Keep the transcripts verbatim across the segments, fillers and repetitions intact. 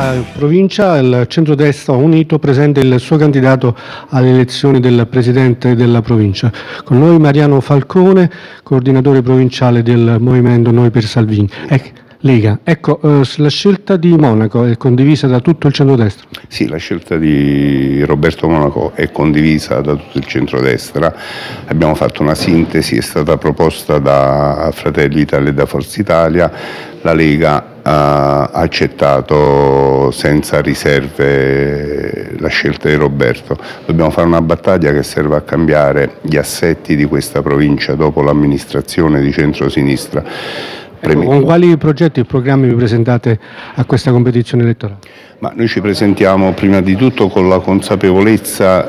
nella provincia il centrodestra unito presenta il suo candidato alle elezioni del presidente della provincia. Con noi Mariano Falcone, coordinatore provinciale del movimento Noi per Salvini. Eh, Lega, ecco, eh, la scelta di Monaco è condivisa da tutto il centrodestra? Sì, la scelta di Roberto Monaco è condivisa da tutto il centrodestra. Abbiamo fatto una sintesi, è stata proposta da Fratelli d'Italia e da Forza Italia. La Lega ha accettato senza riserve la scelta di Roberto. Dobbiamo fare una battaglia che serve a cambiare gli assetti di questa provincia dopo l'amministrazione di centrosinistra. Ecco, con quali progetti e programmi vi presentate a questa competizione elettorale? Ma noi ci presentiamo prima di tutto con la consapevolezza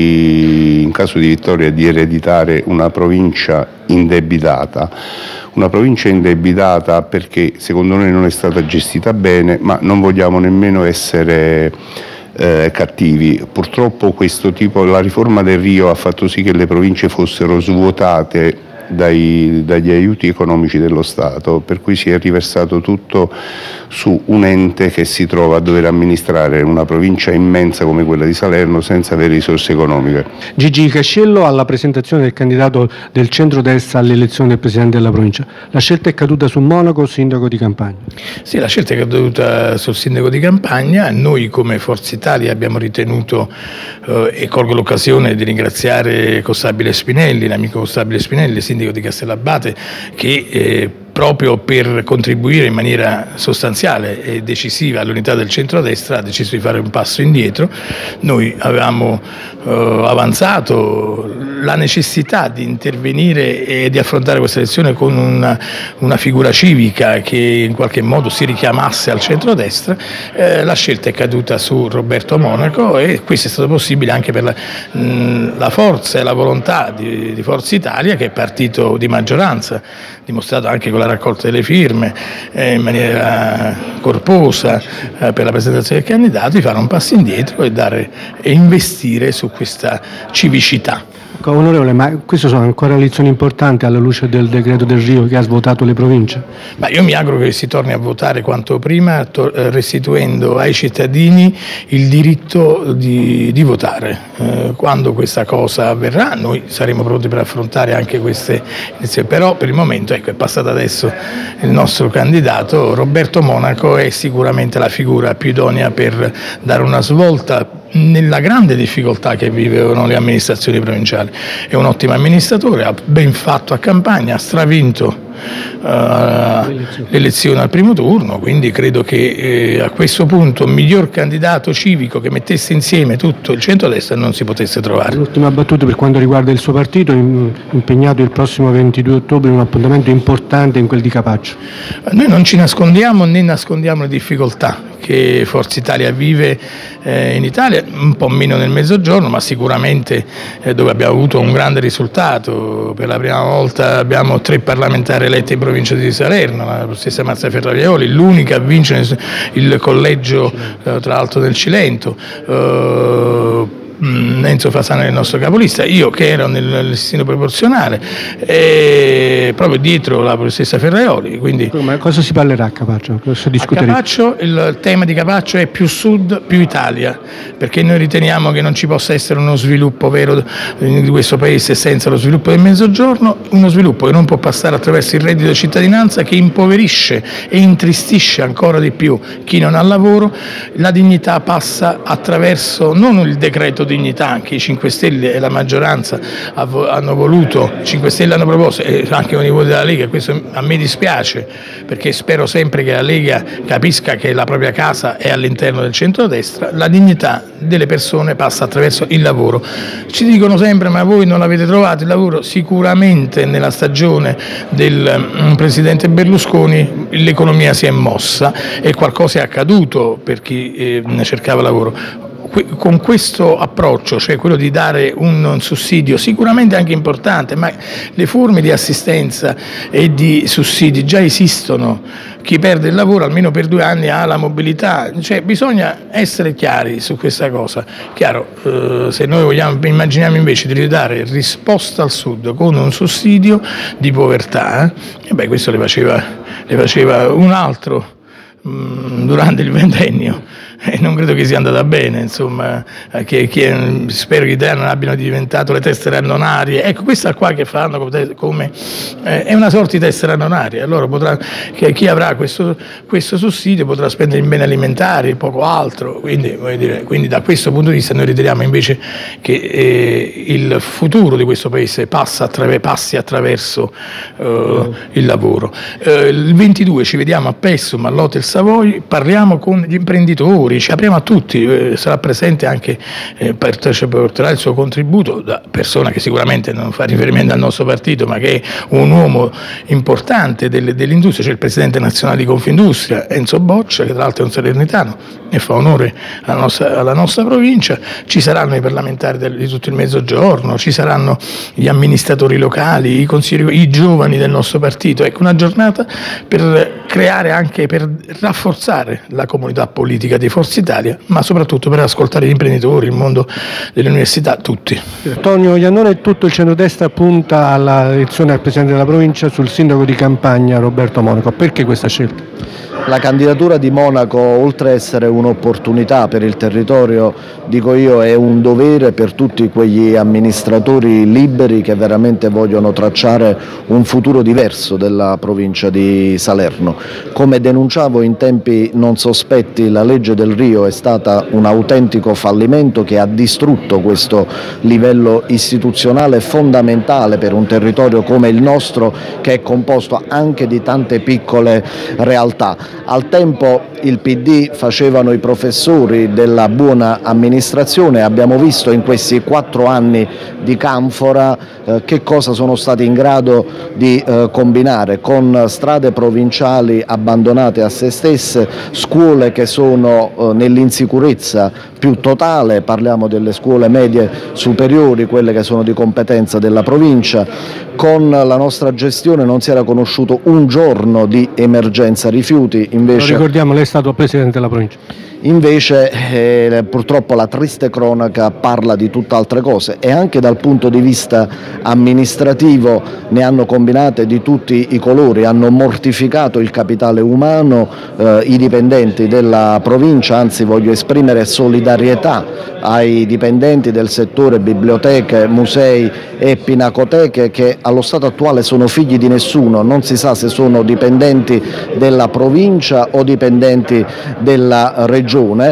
di, in caso di vittoria, di ereditare una provincia indebitata. Una provincia indebitata perché secondo noi non è stata gestita bene, ma non vogliamo nemmeno essere eh, cattivi. Purtroppo questo tipo, la riforma del Rio ha fatto sì che le province fossero svuotate Dai, dagli aiuti economici dello Stato, per cui si è riversato tutto su un ente che si trova a dover amministrare una provincia immensa come quella di Salerno senza avere risorse economiche. Gigi Cascello alla presentazione del candidato del centrodestra alle elezioni del presidente della provincia. La scelta è caduta su Monaco, sindaco di Campagna. Sì, la scelta è caduta sul sindaco di Campagna. Noi come Forza Italia abbiamo ritenuto, eh, e colgo l'occasione di ringraziare Costabile Spinelli, l'amico Costabile Spinelli, sindaco di Castellabate, che eh, proprio per contribuire in maniera sostanziale e decisiva all'unità del centrodestra ha deciso di fare un passo indietro. Noi avevamo eh, avanzato la necessità di intervenire e di affrontare questa elezione con una, una figura civica che in qualche modo si richiamasse al centrodestra. Eh, la scelta è caduta su Roberto Monaco e questo è stato possibile anche per la, mh, la forza e la volontà di, di Forza Italia, che è partito di maggioranza, dimostrato anche con la raccolta delle firme eh, in maniera corposa eh, per la presentazione del candidato, di fare un passo indietro e, dare, e investire su questa civicità. Onorevole, ma queste sono ancora lezioni importanti alla luce del decreto del Rio che ha svuotato le province? Ma io mi auguro che si torni a votare quanto prima, restituendo ai cittadini il diritto di, di votare. Eh, quando questa cosa avverrà noi saremo pronti per affrontare anche queste iniziative, però per il momento ecco, è passato adesso il nostro candidato. Roberto Monaco è sicuramente la figura più idonea per dare una svolta nella grande difficoltà che vivono le amministrazioni provinciali. È un ottimo amministratore, ha ben fatto a Campagna, ha stravinto uh, l'elezione al primo turno, quindi credo che eh, a questo punto un miglior candidato civico che mettesse insieme tutto il centrodestra non si potesse trovare. L'ultima battuta per quanto riguarda il suo partito, impegnato il prossimo ventidue ottobre in un appuntamento importante in quel di Capaccio. Noi non ci nascondiamo né nascondiamo le difficoltà che Forza Italia vive eh, in Italia, un po' meno nel Mezzogiorno, ma sicuramente eh, dove abbiamo avuto un grande risultato. Per la prima volta abbiamo tre parlamentari eletti in provincia di Salerno, la stessa Marzia Ferravioli, l'unica a vincere il collegio eh, tra l'altro del Cilento. Eh, Enzo Fasano è il nostro capolista, io che ero nel listino proporzionale, e proprio dietro la stessa Ferraioli. Quindi ma cosa si parlerà a Capaccio? Cosa a Capaccio il tema di Capaccio è più sud, più Italia, perché noi riteniamo che non ci possa essere uno sviluppo vero di questo paese senza lo sviluppo del Mezzogiorno, uno sviluppo che non può passare attraverso il reddito di cittadinanza, che impoverisce e intristisce ancora di più chi non ha lavoro. La dignità passa attraverso non il decreto dignità, anche i cinque Stelle e la maggioranza hanno voluto, i cinque Stelle hanno proposto, e anche con i voti della Lega, questo a me dispiace perché spero sempre che la Lega capisca che la propria casa è all'interno del centrodestra. La dignità delle persone passa attraverso il lavoro. Ci dicono sempre ma voi non l'avete trovato il lavoro? Sicuramente nella stagione del um, presidente Berlusconi l'economia si è mossa e qualcosa è accaduto per chi eh, cercava lavoro. Con questo approccio, cioè quello di dare un sussidio sicuramente anche importante, ma le forme di assistenza e di sussidi già esistono. Chi perde il lavoro almeno per due anni ha la mobilità, cioè bisogna essere chiari su questa cosa. Chiaro, eh, se noi vogliamo, immaginiamo invece di ridare risposta al Sud con un sussidio di povertà, eh, e beh, questo le faceva, le faceva un altro mh, durante il ventennio e non credo che sia andata bene, insomma, che, che spero che gli italiani non abbiano diventato le tessere annonarie. Ecco, questa qua che fanno come, come eh, è una sorta di tessera annonaria. Allora potrà, che chi avrà questo, questo sussidio potrà spendere in beni alimentari, poco altro. Quindi, voglio dire, quindi da questo punto di vista noi riteniamo invece che eh, il futuro di questo paese passa attraver- passi attraverso eh, il lavoro. Eh, il ventidue ci vediamo a Pessum, all'Hotel Savoy, parliamo con gli imprenditori, ci apriamo a tutti, eh, sarà presente anche, eh, porterà il suo contributo da persona che sicuramente non fa riferimento al nostro partito, ma che è un uomo importante del, dell'industria, c'è il presidente nazionale di Confindustria, Enzo Boccia, che tra l'altro è un salernitano e fa onore alla nostra, alla nostra provincia. Ci saranno i parlamentari del, di tutto il Mezzogiorno, ci saranno gli amministratori locali, i consiglieri, i giovani del nostro partito. Ecco, una giornata per creare anche, per rafforzare la comunità politica di Forza Italia, ma soprattutto per ascoltare gli imprenditori, il mondo delle università, tutti. Antonio Iannone e tutto il centrodestra punta alla elezione al Presidente della provincia sul sindaco di Campagna Roberto Monaco. Perché questa scelta? La candidatura di Monaco, oltre a essere un'opportunità per il territorio, dico io, è un dovere per tutti quegli amministratori liberi che veramente vogliono tracciare un futuro diverso della provincia di Salerno. Come denunciavo in tempi non sospetti, la legge del Rio è stata un autentico fallimento che ha distrutto questo livello istituzionale fondamentale per un territorio come il nostro, che è composto anche di tante piccole realtà. Al tempo il P D facevano i professori della buona amministrazione, abbiamo visto in questi quattro anni di canfora eh, che cosa sono stati in grado di eh, combinare, con strade provinciali abbandonate a se stesse, scuole che sono eh, nell'insicurezza più totale, parliamo delle scuole medie superiori, quelle che sono di competenza della provincia. Con la nostra gestione non si era conosciuto un giorno di emergenza rifiuti, invece... Lo ricordiamo, lei è stato Presidente della provincia. Invece eh, purtroppo la triste cronaca parla di tutt'altre cose e anche dal punto di vista amministrativo ne hanno combinate di tutti i colori, hanno mortificato il capitale umano, eh, i dipendenti della provincia, anzi voglio esprimere solidarietà ai dipendenti del settore biblioteche, musei e pinacoteche che allo stato attuale sono figli di nessuno, non si sa se sono dipendenti della provincia o dipendenti della regione.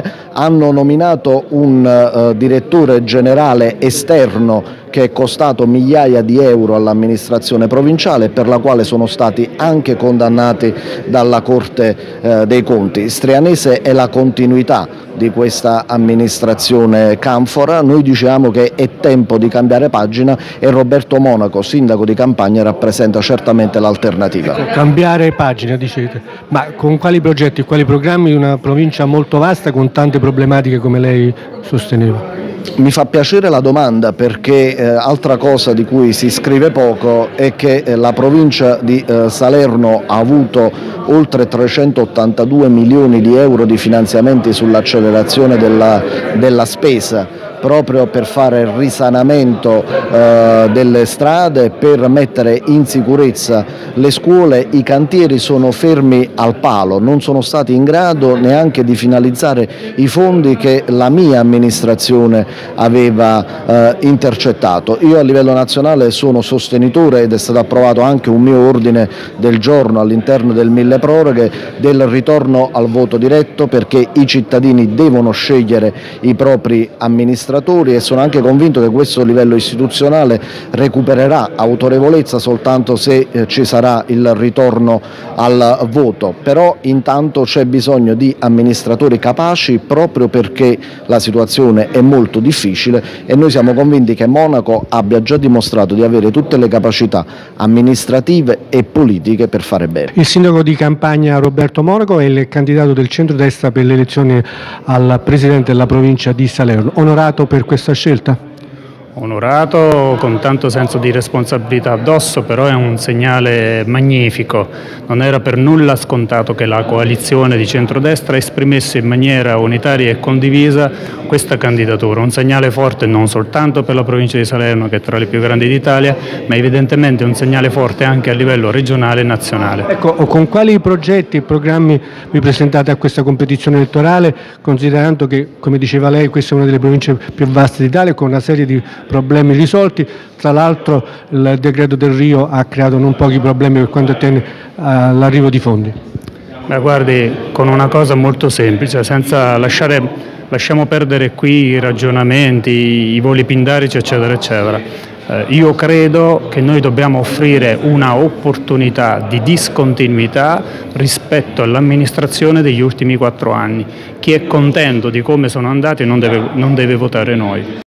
Hanno nominato un uh, direttore generale esterno che è costato migliaia di euro all'amministrazione provinciale, per la quale sono stati anche condannati dalla Corte eh, dei Conti. Strianese è la continuità di questa amministrazione canfora, noi diciamo che è tempo di cambiare pagina e Roberto Monaco, sindaco di Campagna, rappresenta certamente l'alternativa. Ecco, cambiare pagina, dicete, ma con quali progetti, quali programmi di una provincia molto vasta con tante problematiche come lei sosteneva? Mi fa piacere la domanda perché eh, altra cosa di cui si scrive poco è che eh, la provincia di eh, Salerno ha avuto oltre trecentottantadue milioni di euro di finanziamenti sull'accelerazione della, della spesa, proprio per fare il risanamento eh, delle strade, per mettere in sicurezza le scuole. I cantieri sono fermi al palo, non sono stati in grado neanche di finalizzare i fondi che la mia amministrazione aveva eh, intercettato. Io a livello nazionale sono sostenitore, ed è stato approvato anche un mio ordine del giorno all'interno del mille proroghe, del ritorno al voto diretto, perché i cittadini devono scegliere i propri amministratori e sono anche convinto che questo livello istituzionale recupererà autorevolezza soltanto se eh, ci sarà il ritorno al voto. Però intanto c'è bisogno di amministratori capaci, proprio perché la situazione è molto difficile e noi siamo convinti che Monaco abbia già dimostrato di avere tutte le capacità amministrative e politiche per fare bene. Il sindaco di Campagna Roberto Monaco è il candidato del centrodestra per le elezioni al Presidente della provincia di Salerno. Onorato per questa scelta? Onorato, con tanto senso di responsabilità addosso, però è un segnale magnifico. Non era per nulla scontato che la coalizione di centrodestra esprimesse in maniera unitaria e condivisa questa candidatura, un segnale forte non soltanto per la provincia di Salerno, che è tra le più grandi d'Italia, ma evidentemente un segnale forte anche a livello regionale e nazionale. Ecco, con quali progetti e programmi vi presentate a questa competizione elettorale, considerando che, come diceva lei, questa è una delle province più vaste d'Italia, con una serie di problemi risolti? Tra l'altro il decreto del Rio ha creato non pochi problemi per quanto attiene all'arrivo di fondi. Beh, guardi, con una cosa molto semplice, senza lasciare, lasciamo perdere qui i ragionamenti, i voli pindarici, eccetera, eccetera. Eh, io credo che noi dobbiamo offrire una opportunità di discontinuità rispetto all'amministrazione degli ultimi quattro anni. Chi è contento di come sono andati non deve, non deve votare noi.